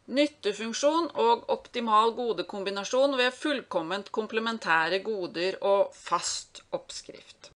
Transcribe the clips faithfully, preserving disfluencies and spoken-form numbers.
Nyttefunksjon og optimal godekombinasjon ved fullkomment komplementære goder og fast oppskrift.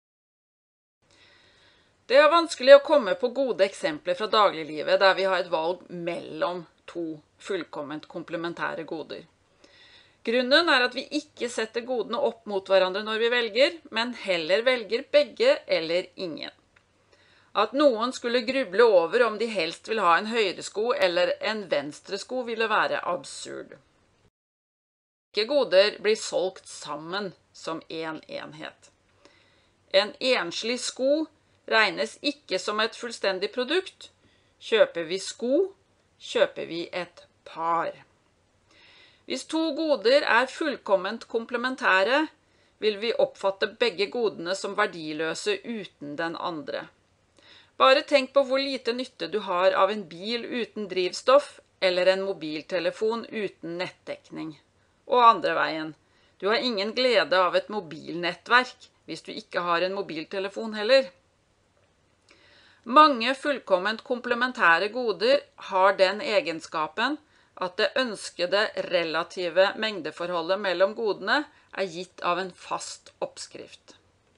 Det er vanskelig å komme på gode eksempler fra dagliglivet der vi har et valg mellom to fullkomment komplementære goder. Grunnen er at vi ikke setter godene opp mot hverandre når vi velger, men heller velger begge eller ingen. At noen skulle gruble over om de helst vil ha en høyre sko eller en venstre sko ville være absurd. Begge goder blir solgt sammen som en enhet. En enslig sko regnes ikke som et fullstendig produkt. Kjøper vi sko, kjøper vi et par. Hvis to goder er fullkomment komplementære, vil vi oppfatte begge godene som verdiløse uten den andre. Bare tenk på hvor lite nytte du har av en bil uten drivstoff eller en mobiltelefon uten nettdekning. Og andre veien, du har ingen glede av et mobilnettverk hvis du ikke har en mobiltelefon heller. Mange fullkomment komplementære goder har den egenskapen at det ønskede relative mengdeforholdet mellom godene er gitt av en fast oppskrift.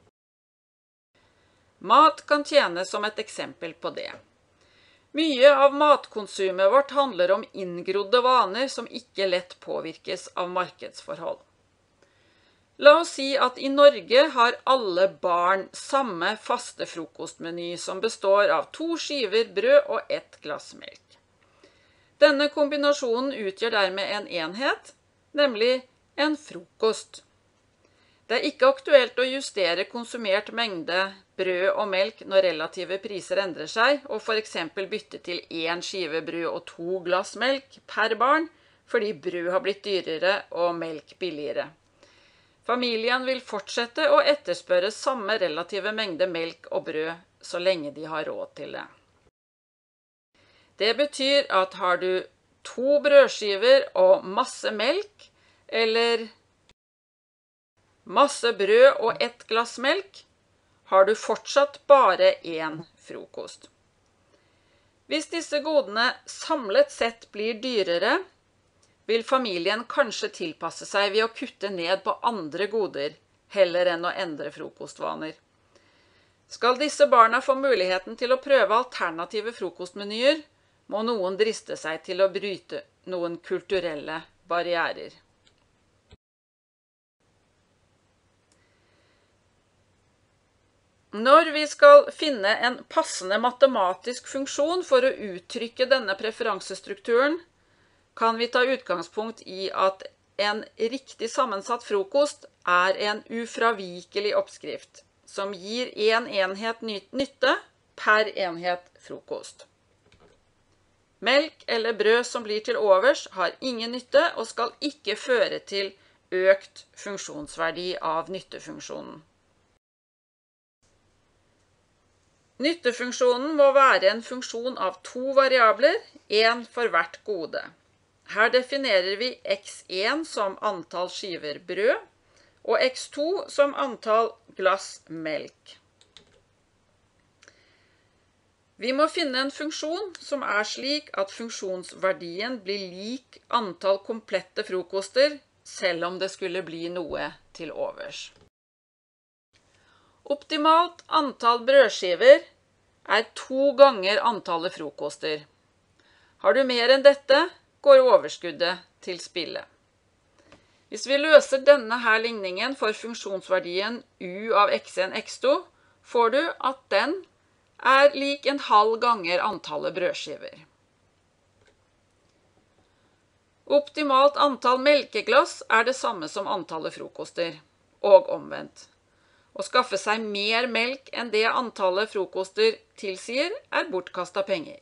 Mat kan tjene som et eksempel på det. Mye av matkonsumet vårt handler om inngrodde vaner som ikke lett påvirkes av markedsforhold. La oss si at i Norge har alle barn samme faste frokostmeny som består av to skiver brød og ett glass melk. Denne kombinasjonen utgjør dermed en enhet, nemlig en frokost. Det er ikke aktuelt å justere konsumert mengde brød og melk når relative priser endrer seg, og for eksempel bytte til én skive brød og to glass melk per barn, fordi brød har blitt dyrere og melk billigere. Familien vil fortsette å etterspørre samme relative mengde melk og brød så lenge de har råd til det. Det betyr at har du to brødskiver og masse melk, eller masse brød og ett glass melk, har du fortsatt bare én frokost. Hvis disse godene samlet sett blir dyrere, vil familien kanskje tilpasse seg ved å kutte ned på andre goder, heller enn å endre frokostvaner. Skal disse barna få muligheten til å prøve alternative frokostmenyer, må noen driste seg til å bryte noen kulturelle barrierer. Når vi skal finne en passende matematisk funksjon for å uttrykke denne preferansestrukturen, kan vi ta utgangspunkt i at en riktig sammensatt frokost er en ufravikelig oppskrift, som gir en enhet nytte per enhet frokost. Melk eller brød som blir til overs har ingen nytte og skal ikke føre til økt funksjonsverdi av nyttefunksjonen. Nyttefunksjonen må være en funksjon av to variabler, en for hvert gode. Her definerer vi x én som antall skiver brød, og x to som antall glass melk. Vi må finne en funksjon som er slik at funksjonsverdien blir lik antall komplette frokoster, selv om det skulle bli noe til overs. Optimalt antall brødskiver er to ganger antallet frokoster. Har du mer enn dette, går overskuddet til spille. Hvis vi løser denne her ligningen for funksjonsverdien u av x én x to, får du at den er lik en halv ganger antallet brødskiver. Optimalt antall melkeglass er det samme som antallet frokoster, og omvendt. Å skaffe seg mer melk enn det antallet frokoster tilsier er bortkastet penger.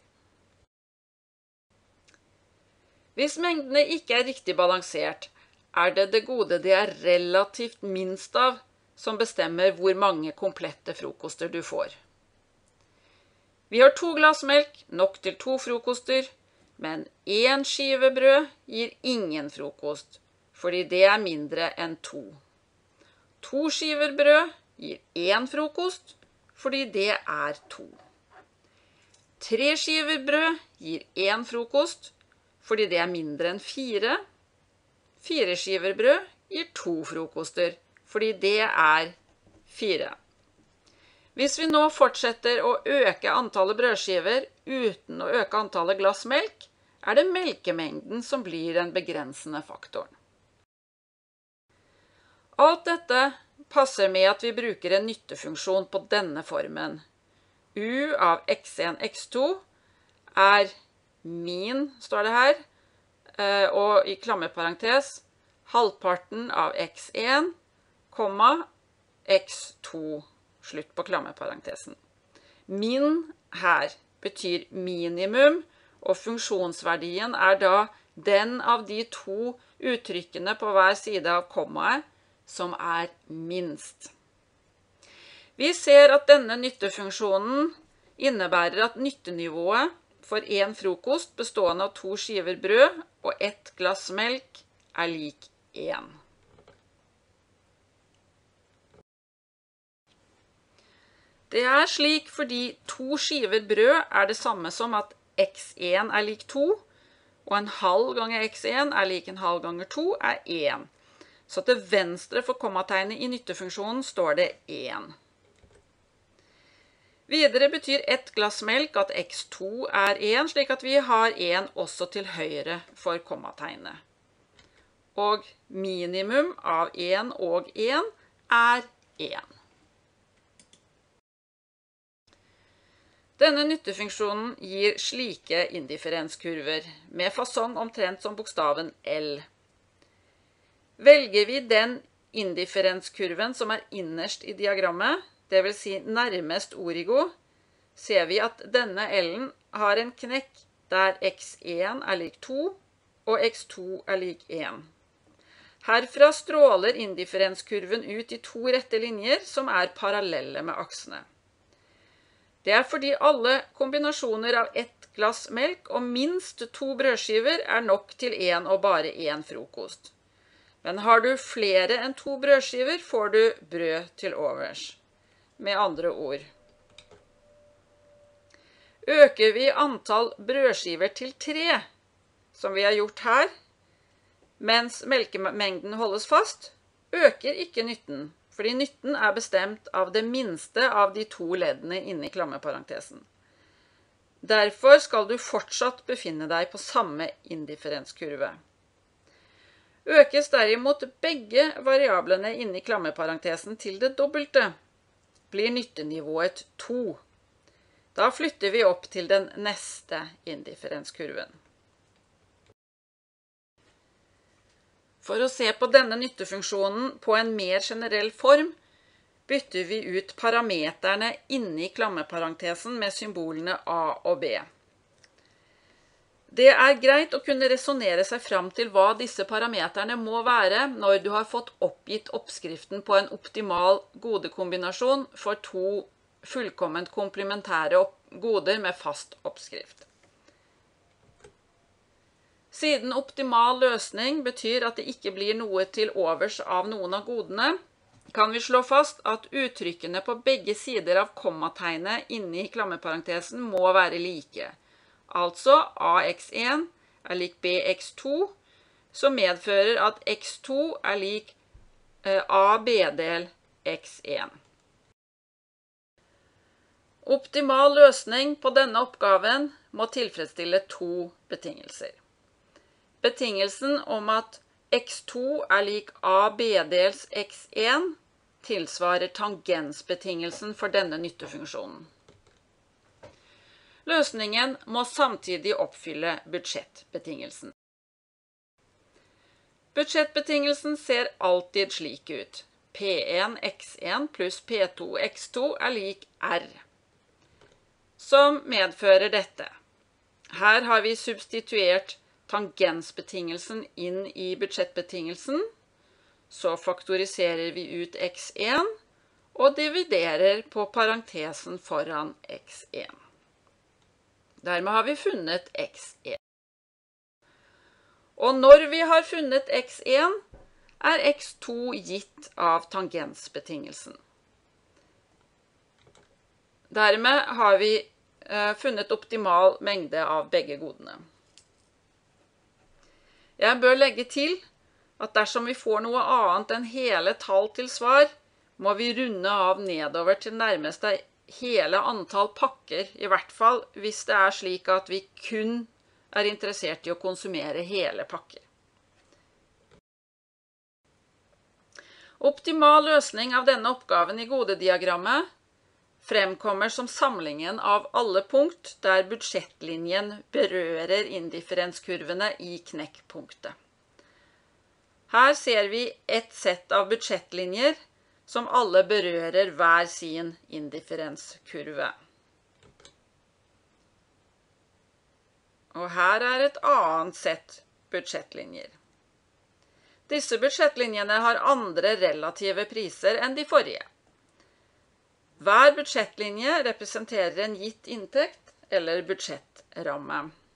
Hvis mengdene ikke er riktig balansert, er det det gode det er relativt minst av som bestemmer hvor mange komplette frokoster du får. Vi har to glass melk, nok til to frokoster, men én skive brød gir ingen frokost, fordi det er mindre enn to. To skiver brød gir én frokost, fordi det er to. Tre skiver brød gir én frokost, fordi det er mindre enn fire. Fire skiver brød gir to frokoster, fordi det er fire. Hvis vi nå fortsetter å øke antallet brødskiver uten å øke antallet glass melk, er det melkemengden som blir den begrensende faktoren. Alt dette passer med at vi bruker en nyttefunksjon på denne formen. U av x en, x to er min, står det her, og i klammerparentes, halvparten av x en, x to, slutt på klammerparentesen. Min her betyr minimum, og funksjonsverdien er da den av de to uttrykkene på hver side av kommaet som er minst. Vi ser at denne nyttefunksjonen innebærer at nyttenivået for en frokost bestående av to skiver brød og ett glass melk er lik én. Det er slik fordi to skiver brød er det samme som at x en er lik to, og en halv ganger x en er lik en halv ganger to er én. Så til venstre for kommategnet i nyttefunksjonen står det én. Videre betyr ett glass melk at x to er én, slik at vi har én også til høyre for kommategnet. Og minimum av én og én er én. Denne nyttefunksjonen gir slike indifferenskurver, med fasong omtrent som bokstaven L. Velger vi den indifferenskurven som er innerst i diagrammet, det vil si nærmest origo, ser vi at denne L-en har en knekk der x en er lik to og x to er lik én. Herfra stråler indifferenskurven ut i to rette linjer som er parallelle med aksene. Det er fordi alle kombinasjoner av ett glass melk og minst to brødskiver er nok til én og bare én frokost. Men har du flere enn to brødskiver, får du brød til overs. Med andre ord. Øker vi antall brødskiver til tre, som vi har gjort her, mens melkemengden holdes fast, øker ikke nytten. Fordi nytten er bestemt av det minste av de to leddene inne i klammerparentesen. Derfor skal du fortsatt befinne deg på samme indifferenskurve. Økes derimot begge variablene inne i klammerparentesen til det dobbelte, blir nyttenivået to. Da flytter vi opp til den neste indifferenskurven. For å se på denne nyttefunksjonen på en mer generell form, bytter vi ut parameterne inne i klammerparentesen med symbolene A og B. Det er greit å kunne resonere seg fram til hva disse parameterne må være når du har fått oppgitt oppskriften på en optimal godekombinasjon for to fullkomment komplementære goder med fast oppskrift. Siden optimal løsning betyr at det ikke blir noe til overs av noen av godene, kan vi slå fast at uttrykkene på begge sider av kommategnet inne i klammerparentesen må være like. Altså A x en er lik B x to, som medfører at x to er lik A B-del x en. Optimal løsning på denne oppgaven må tilfredsstille to betingelser. Betingelsen om at x to er lik A B-dels x en tilsvarer tangensbetingelsen for denne nyttefunksjonen. Løsningen må samtidig oppfylle budsjettbetingelsen. Budsjettbetingelsen ser alltid slik ut. P en x en pluss P to x to er lik R, som medfører dette. Her har vi substituert tangensbetingelsen inn i budsjettbetingelsen, så faktoriserer vi ut x en og dividerer på parentesen foran x en. Dermed har vi funnet x en. Og når vi har funnet x en, er x to gitt av tangensbetingelsen. Dermed har vi funnet optimal mengde av begge godene. Jeg bør legge til at dersom vi får noe annet enn hele tall til svar, må vi runde av nedover til nærmeste hele antall pakker, i hvert fall hvis det er slik at vi kun er interessert i å konsumere hele pakker. Optimal løsning av denne oppgaven i godediagrammet fremkommer som samlingen av alle punkt der budsjettlinjen berører indifferenskurvene i knekkpunktet. Her ser vi et sett av budsjettlinjer som alle berører hver sin indifferenskurve. Og her er et annet sett budsjettlinjer. Disse budsjettlinjene har andre relative priser enn de forrige. Hver budsjettlinje representerer en gitt inntekt eller budsjettramme.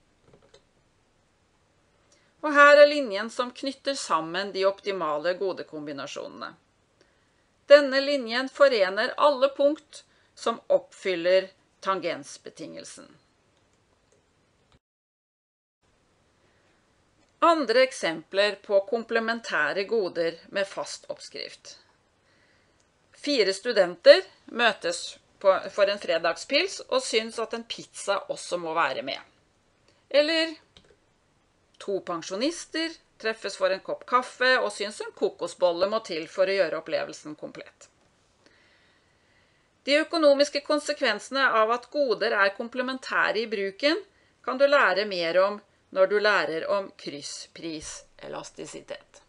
Og her er linjen som knytter sammen de optimale godekombinasjonene. Denne linjen forener alle punkt som oppfyller tangensbetingelsen. Andre eksempler på komplementære goder med fast oppskrift. Fire studenter møtes på, for en fredagspils og syns at en pizza også må være med. Eller to pensjonister treffes for en kopp kaffe og syns en kokosbolle må til for å gjøre opplevelsen komplett. De økonomiske konsekvensene av at goder er komplementære i bruken kan du lære mer om når du lærer om krysspris elastisitet.